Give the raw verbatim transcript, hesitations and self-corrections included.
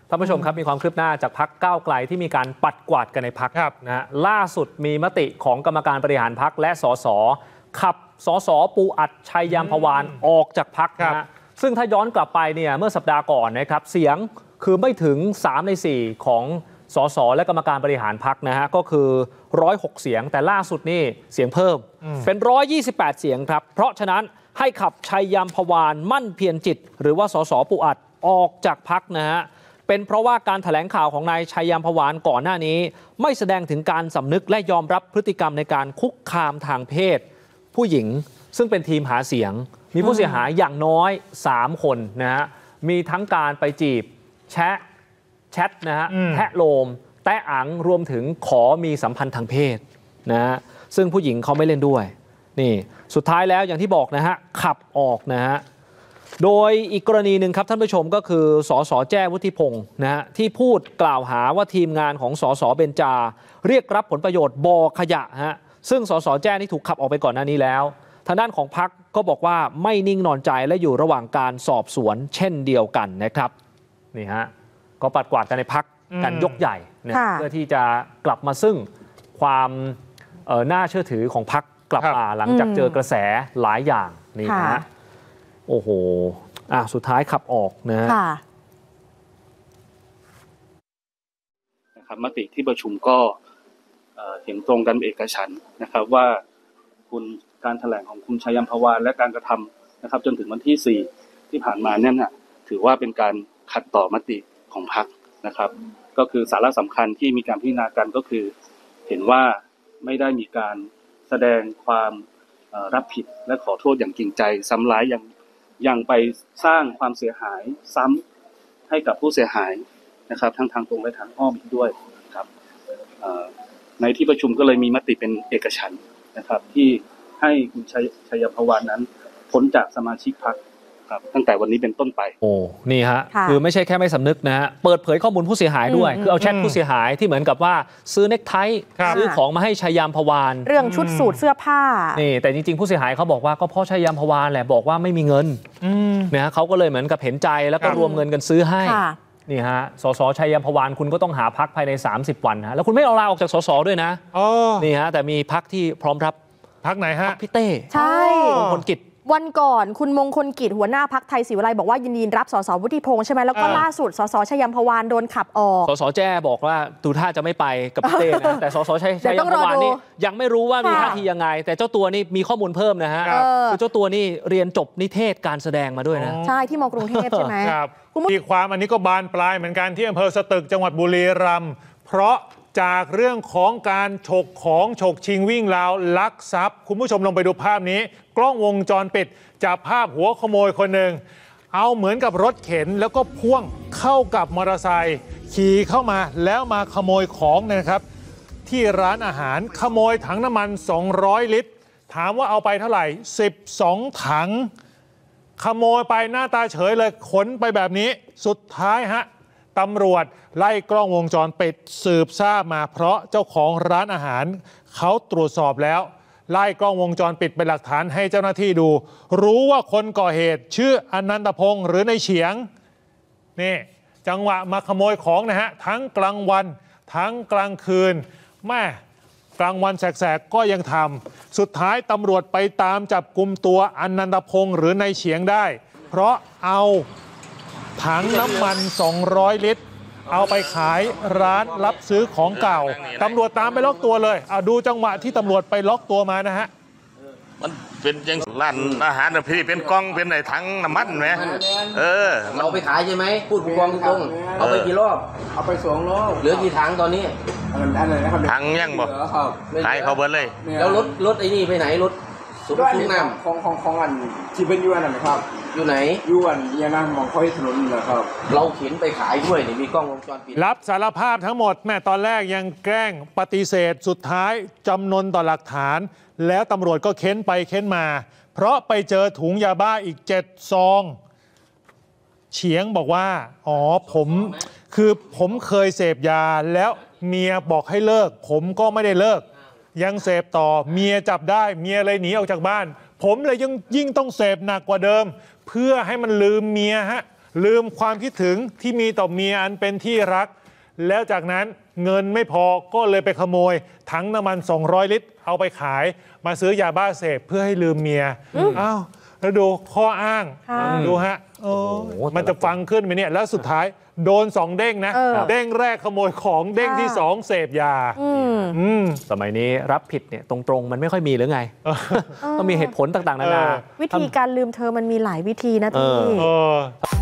ท่านผู้ชมครับมีความคืบหน้าจากพรรคก้าวไกลที่มีการปัดกวาดกันในพรรคนะฮะล่าสุดมีมติของกรรมการบริหารพรรคและสสขับสสปูอัดชัยยามพวานออกจากพรรคนะฮะซึ่งถ้าย้อนกลับไปเนี่ยเมื่อสัปดาห์ก่อนนะครับเสียงคือไม่ถึงสามในสี่ของสสและกรรมการบริหารพรรคนะฮะก็คือหนึ่งร้อยหกเสียงแต่ล่าสุดนี่เสียงเพิ่มเป็นหนึ่งร้อยยี่สิบแปดเสียงครับเพราะฉะนั้นให้ขับชัยยามพวานมั่นเพียรจิตหรือว่าสสปูอัดออกจากพรรคนะฮะเป็นเพราะว่าการแถลงข่าวของนายชัยยามพวานก่อนหน้านี้ไม่แสดงถึงการสำนึกและยอมรับพฤติกรรมในการคุกคามทางเพศผู้หญิงซึ่งเป็นทีมหาเสียงมีผู้เสียหายอย่างน้อยสามคนนะฮะมีทั้งการไปจีบแชทแชทนะฮะแทะโลมแตะอังรวมถึงขอมีสัมพันธ์ทางเพศนะฮะซึ่งผู้หญิงเขาไม่เล่นด้วยนี่สุดท้ายแล้วอย่างที่บอกนะฮะขับออกนะฮะโดยอีกกรณีหนึ่งครับท่านผู้ชมก็คือสสแจ้วุฒิพงศ์นะฮะที่พูดกล่าวหาว่าทีมงานของสสเบญจาเรียกรับผลประโยชน์บ่อขยะฮะซึ่งสสแจ้นี่ถูกขับออกไปก่อนหน้านี้แล้วทางด้านของพรรคก็บอกว่าไม่นิ่งนอนใจและอยู่ระหว่างการสอบสวนเช่นเดียวกันนะครับนี่ฮะก็ปัดกวาดกันในพรรคกันยกใหญ่นะเพื่อที่จะกลับมาซึ่งความเอ่อน่าเชื่อถือของพรรคกลับมาหลังจากเจอกระแสหลายอย่างนี่นะฮะโอ้โหอ่ะสุดท้ายขับออกนะฮะนะครับมติที่ประชุมก็เห็นตรงกันเอกฉันท์นะครับว่าคุณการแถลงของคุณชัยยามพวานและการกระทำนะครับจนถึงวันที่สี่ที่ผ่านมาเนี่ยนะถือว่าเป็นการขัดต่อมติของพรรคนะครับก็คือสาระสำคัญที่มีการพิจารณากันก็คือเห็นว่าไม่ได้มีการแสดงความรับผิดและขอโทษอย่างจริงใจซ้ำร้ายยังยังไปสร้างความเสียหายซ้ำให้กับผู้เสียหายนะครับทั้งทางตรงและทางอ้อมอีกด้วยครับในที่ประชุมก็เลยมีมติเป็นเอกฉันท์นะครับที่ให้คุณชัยยามพวานนั้นพ้นจากสมาชิกพรรคครับตั้งแต่วันนี้เป็นต้นไปโอ้นี่ฮะคือไม่ใช่แค่ไม่สำนึกนะฮะเปิดเผยข้อมูลผู้เสียหายด้วยคือเอาแชทผู้เสียหายที่เหมือนกับว่าซื้อเน็กไทซื้อของมาให้ชัยยามพวานเรื่องชุดสูทเสื้อผ้านี่แต่จริงๆผู้เสียหายเขาบอกว่าก็เพราะชัยยามพวานแหละบอกว่าไม่มีเงินนะฮะเขาก็เลยเหมือนกับเห็นใจแล้วก็รวมเงินกันซื้อให้นี่ฮะสสชัยยามพวานคุณก็ต้องหาพรรคภายในสามสิบวันฮะแล้วคุณไม่เอาลาออกจากสสด้วยนะนี่ฮะแต่มีพรรคที่พร้อมรับพรรคไหนฮะพี่เต้ใช่มงคลกิจวันก่อนคุณมงคลกิจหัวหน้าพรรคไทยศรีวิไลบอกว่ายินดีรับสสวุฒิพงษ์ใช่ไหมแล้วก็ล่าสุดสสชัยยามพวานโดนขับออกสสแจ้บอกว่าดูท่าจะไม่ไปกับพี่เต้นะแต่สสชัยยามพวานนี่ยังไม่รู้ว่ามีท่าทียังไงแต่เจ้าตัวนี่มีข้อมูลเพิ่มนะฮะคือเจ้าตัวนี่เรียนจบนิเทศการแสดงมาด้วยนะใช่ที่มกรุงเทพใช่ไหมครับมีความอันนี้ก็บานปลายเหมือนกันที่อำเภอสตึกจังหวัดบุรีรัมย์เพราะจากเรื่องของการฉกของฉกชิงวิ่งราวลักทรัพย์คุณผู้ชมลองไปดูภาพนี้กล้องวงจรปิดจับภาพหัวขโมยคนหนึ่งเอาเหมือนกับรถเข็นแล้วก็พ่วงเข้ากับมอเตอร์ไซค์ขี่เข้ามาแล้วมาขโมยของนะครับที่ร้านอาหารขโมยถังน้ำมันสองร้อยลิตรถามว่าเอาไปเท่าไหร่สิบสองถังขโมยไปหน้าตาเฉยเลยขนไปแบบนี้สุดท้ายฮะตำรวจไล่กล้องวงจรปิดสืบทราบมาเพราะเจ้าของร้านอาหารเขาตรวจสอบแล้วไล่กล้องวงจรปิดเป็นหลักฐานให้เจ้าหน้าที่ดูรู้ว่าคนก่อเหตุชื่ออนันตพงศ์หรือในเฉียงนี่จังหวะมาขโมยของนะฮะทั้งกลางวันทั้งกลางคืนแม่กลางวันแสกๆก็ยังทำสุดท้ายตำรวจไปตามจับกุมตัวอนันตพงศ์หรือในเฉียงได้เพราะเอาถังน้ำมันสองร้อยลิตรเอาไปขายร้านรับซื้อของเก่าตำรวจตามไปล็อกตัวเลยเอาดูจังหวะที่ตำรวจไปล็อกตัวมานะฮะมันเป็นยังร้านอาหารนะพี่เป็นกล้องเป็นไหนถังน้ำมันไหมเออเราไปขายใช่ไหมพูดผู้กองตรงเอาไปกี่รอบเอาไปสองรอบเหลือกี่ถังตอนนี้ถังยังบ่ขายเขาเบิดเลยแล้วรถรถไอ้นี่ไปไหนรถสุดทุกน้ำของของของอันที่เป็นยูอันนั้นนะครับอยู่ไหนยูอันยังนั่งมองค่อยถนนนะครับเราเข็นไปขายด้วยนี่มีกล้องวงจรปิดรับสารภาพทั้งหมดแม่ตอนแรกยังแกล้งปฏิเสธสุดท้ายจำนนต่อหลักฐานแล้วตำรวจก็เค้นไปเค้นมาเพราะไปเจอถุงยาบ้าอีกเจ็ดซองเฉียงบอกว่าอ๋อผมคือผมเคยเสพยาแล้วเมียบอกให้เลิกผมก็ไม่ได้เลิกยังเสพต่อเมียจับได้เมียเลยหนีออกจากบ้านผมเลยยังยิ่งต้องเสพหนักกว่าเดิมเพื่อให้มันลืมเมียฮะลืมความคิดถึงที่มีต่อเมียอันเป็นที่รัก แล้วจากนั้นเงินไม่พอก็เลยไปขโมยถังน้ำมันสองร้อยลิตรเอาไปขายมาซื้อยาบ้าเสพเพื่อให้ลืมเมียอ้าวแล้วดูข้ออ้างดูฮะโอ้มันจะฟังขึ้นไหมเนี่ยแล้วสุดท้ายโดนสองเด้งนะเด้งแรกขโมยของเด้งที่สองเสพยาสมัยนี้รับผิดเนี่ยตรงๆมันไม่ค่อยมีหรือไงต้องมีเหตุผลต่างๆนานาวิธีการลืมเธอมันมีหลายวิธีนะพี่